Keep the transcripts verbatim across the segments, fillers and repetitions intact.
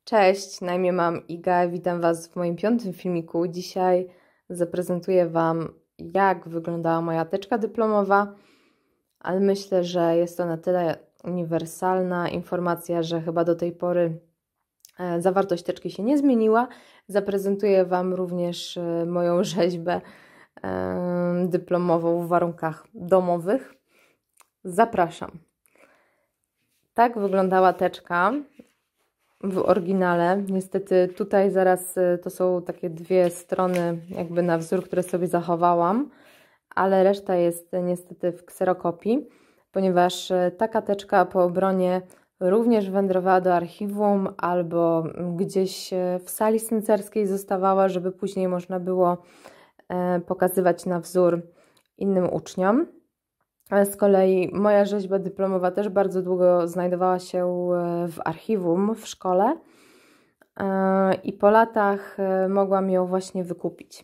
Cześć, na imię mam Iga, witam Was w moim piątym filmiku. Dzisiaj zaprezentuję Wam, jak wyglądała moja teczka dyplomowa, ale myślę, że jest to na tyle uniwersalna informacja, że chyba do tej pory zawartość teczki się nie zmieniła. Zaprezentuję Wam również moją rzeźbę dyplomową w warunkach domowych. Zapraszam. Tak wyglądała teczka w oryginale. Niestety tutaj zaraz to są takie dwie strony jakby na wzór, które sobie zachowałam, ale reszta jest niestety w kserokopii, ponieważ taka teczka po obronie również wędrowała do archiwum albo gdzieś w sali syncerskiej zostawała, żeby później można było pokazywać na wzór innym uczniom. Z kolei moja rzeźba dyplomowa też bardzo długo znajdowała się w archiwum w szkole i po latach mogłam ją właśnie wykupić.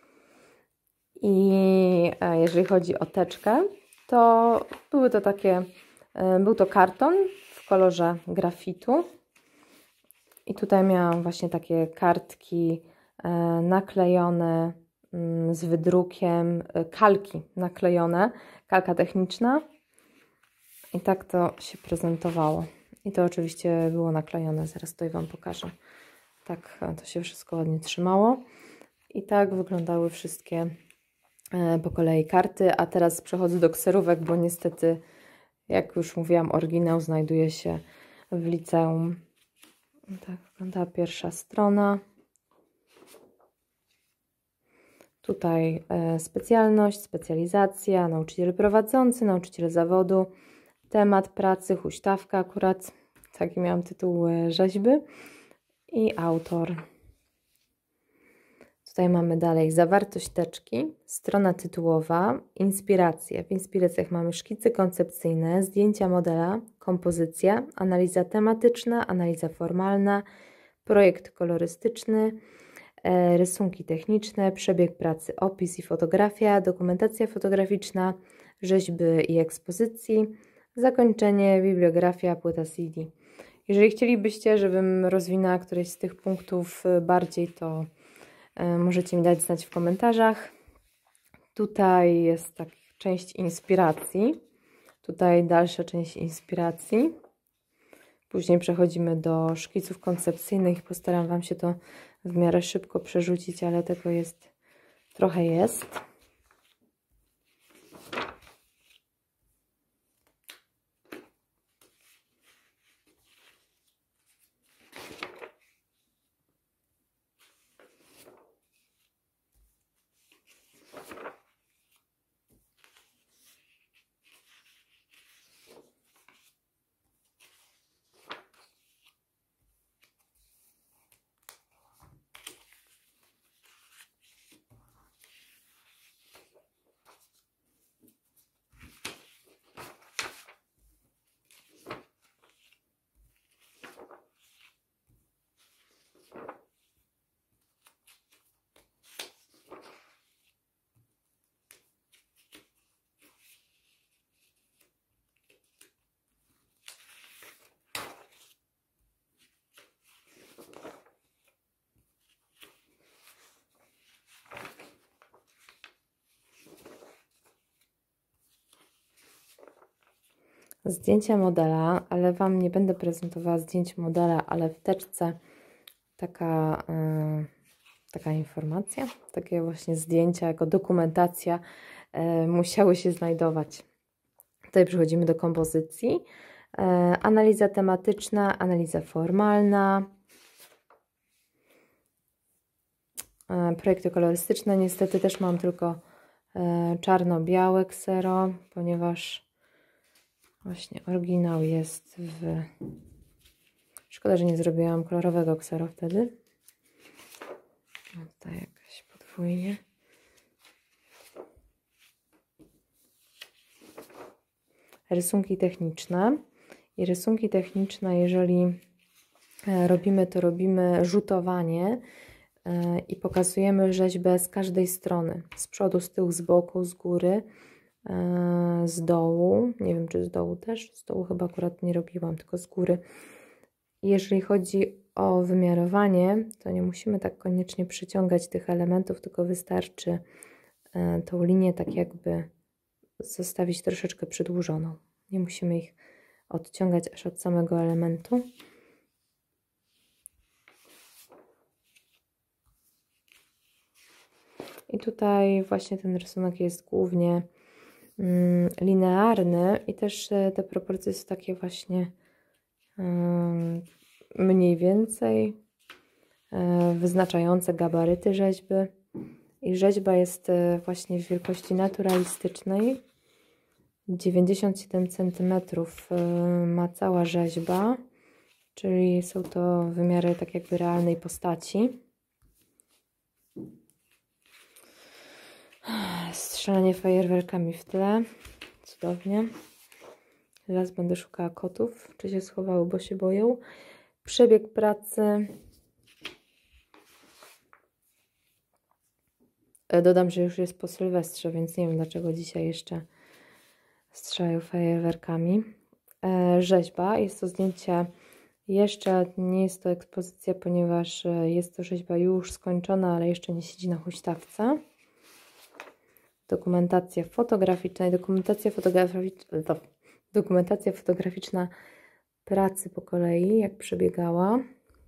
I jeżeli chodzi o teczkę, to były to takie, był to karton w kolorze grafitu i tutaj miałam właśnie takie kartki naklejone z wydrukiem, kalki naklejone, kalka techniczna i tak to się prezentowało. I to oczywiście było naklejone, zaraz tutaj Wam pokażę. Tak to się wszystko ładnie trzymało i tak wyglądały wszystkie po kolei karty, a teraz przechodzę do kserówek, bo niestety, jak już mówiłam, oryginał znajduje się w liceum. Tak wygląda pierwsza strona. Tutaj specjalność, specjalizacja, nauczyciel prowadzący, nauczyciel zawodu, temat pracy, huśtawka akurat, taki miałam tytuł rzeźby i autor. Tutaj mamy dalej zawartość teczki, strona tytułowa, inspiracje. W inspiracjach mamy szkice koncepcyjne, zdjęcia modela, kompozycja, analiza tematyczna, analiza formalna, projekt kolorystyczny, rysunki techniczne, przebieg pracy, opis i fotografia, dokumentacja fotograficzna, rzeźby i ekspozycji, zakończenie, bibliografia, płyta C D. Jeżeli chcielibyście, żebym rozwinęła któreś z tych punktów bardziej, to możecie mi dać znać w komentarzach. Tutaj jest tak część inspiracji, tutaj dalsza część inspiracji. Później przechodzimy do szkiców koncepcyjnych. Postaram Wam się to w miarę szybko przerzucić, ale tego jest trochę jest. Zdjęcia modela, ale Wam nie będę prezentowała zdjęć modela, ale w teczce taka, yy, taka informacja, takie właśnie zdjęcia jako dokumentacja yy, musiały się znajdować. Tutaj przechodzimy do kompozycji. Yy, analiza tematyczna, analiza formalna, yy, projekty kolorystyczne. Niestety też mam tylko yy, czarno-białe ksero, ponieważ właśnie oryginał jest w... Szkoda, że nie zrobiłam kolorowego ksero wtedy. Tutaj jakaś podwójnie. Rysunki techniczne. I rysunki techniczne, jeżeli robimy, to robimy rzutowanie i pokazujemy rzeźbę z każdej strony. Z przodu, z tyłu, z boku, z góry, z dołu, nie wiem czy z dołu też, z dołu chyba akurat nie robiłam, tylko z góry. Jeżeli chodzi o wymiarowanie, to nie musimy tak koniecznie przyciągać tych elementów, tylko wystarczy tą linię tak jakby zostawić troszeczkę przedłużoną. Nie musimy ich odciągać aż od samego elementu. I tutaj właśnie ten rysunek jest głównie mm, linearny i też te proporcje są takie właśnie mm, mniej więcej y, wyznaczające gabaryty rzeźby. I rzeźba jest y, właśnie w wielkości naturalistycznej. dziewięćdziesiąt siedem centymetrów y, ma cała rzeźba, czyli są to wymiary tak jakby realnej postaci. Strzelanie fajerwerkami w tle. Cudownie. Teraz będę szukała kotów, czy się schowały, bo się boją. Przebieg pracy. Dodam, że już jest po Sylwestrze, więc nie wiem, dlaczego dzisiaj jeszcze strzelają fajerwerkami. Rzeźba. Jest to zdjęcie, jeszcze nie jest to ekspozycja, ponieważ jest to rzeźba już skończona, ale jeszcze nie siedzi na huśtawce. Dokumentacja fotograficzna i dokumentacja fotograficzna, dokumentacja fotograficzna pracy po kolei, jak przebiegała.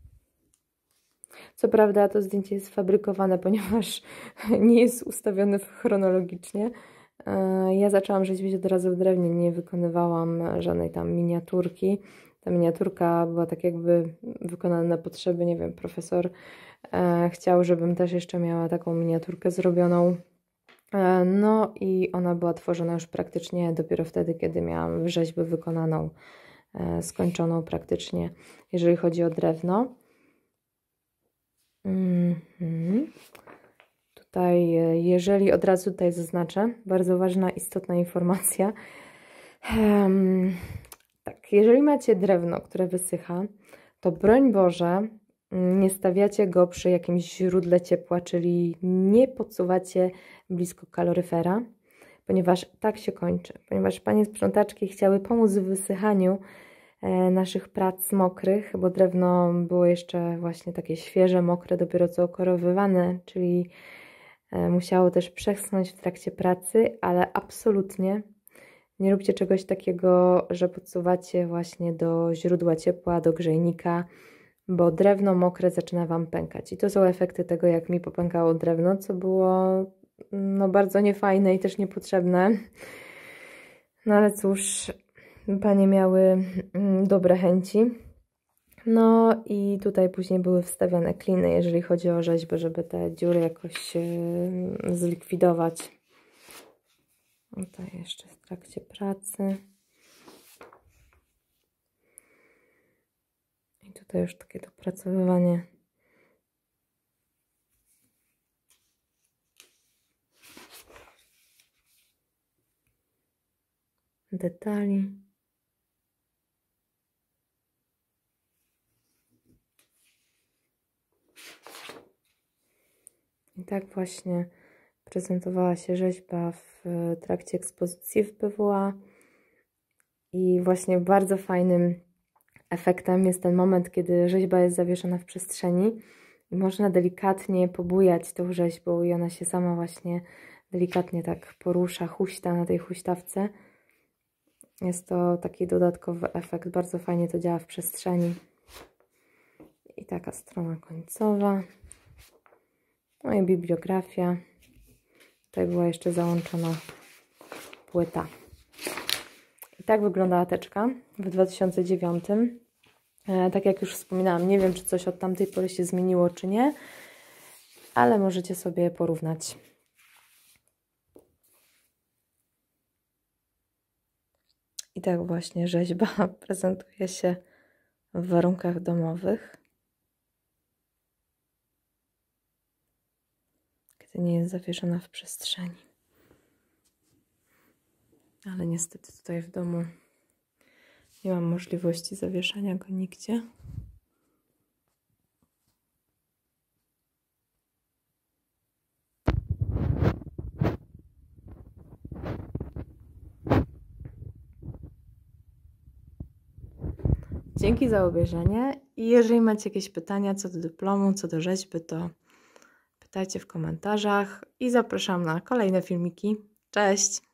Co prawda to zdjęcie jest fabrykowane, ponieważ nie jest ustawione chronologicznie. Ja zaczęłam rzeźbić od razu w drewnie, nie wykonywałam żadnej tam miniaturki. Ta miniaturka była tak jakby wykonana na potrzeby, nie wiem, profesor chciał, żebym też jeszcze miała taką miniaturkę zrobioną. No i ona była tworzona już praktycznie dopiero wtedy, kiedy miałam rzeźbę wykonaną, skończoną praktycznie, jeżeli chodzi o drewno. Mm-hmm. Tutaj, jeżeli od razu tutaj zaznaczę, bardzo ważna, istotna informacja. Um, tak, jeżeli macie drewno, które wysycha, to broń Boże, nie stawiacie go przy jakimś źródle ciepła, czyli nie podsuwacie blisko kaloryfera, ponieważ tak się kończy. Ponieważ panie sprzątaczki chciały pomóc w wysychaniu e, naszych prac mokrych, bo drewno było jeszcze właśnie takie świeże, mokre, dopiero co okorowywane, czyli e, musiało też przeschnąć w trakcie pracy, ale absolutnie nie róbcie czegoś takiego, że podsuwacie właśnie do źródła ciepła, do grzejnika, bo drewno mokre zaczyna Wam pękać. I to są efekty tego, jak mi popękało drewno, co było no, bardzo niefajne i też niepotrzebne. No ale cóż, panie miały dobre chęci. No i tutaj później były wstawiane kliny, jeżeli chodzi o rzeźbę, żeby te dziury jakoś zlikwidować. Tutaj jeszcze w trakcie pracy. I tutaj już takie dopracowywanie detali. I tak właśnie prezentowała się rzeźba w trakcie ekspozycji w P W A. I właśnie bardzo fajnym efektem jest ten moment, kiedy rzeźba jest zawieszona w przestrzeni i można delikatnie pobujać tą rzeźbą i ona się sama właśnie delikatnie tak porusza, huśta na tej huśtawce. Jest to taki dodatkowy efekt, bardzo fajnie to działa w przestrzeni. I taka strona końcowa. No i bibliografia. Tutaj była jeszcze załączona płyta. I tak wyglądała teczka w dwa tysiące dziewiątym. E, tak jak już wspominałam, nie wiem, czy coś od tamtej pory się zmieniło, czy nie, ale możecie sobie porównać. I tak właśnie rzeźba prezentuje się w warunkach domowych, kiedy nie jest zawieszona w przestrzeni. Ale niestety tutaj w domu nie mam możliwości zawieszania go nigdzie. Dzięki za obejrzenie i jeżeli macie jakieś pytania co do dyplomu, co do rzeźby, to pytajcie w komentarzach i zapraszam na kolejne filmiki. Cześć!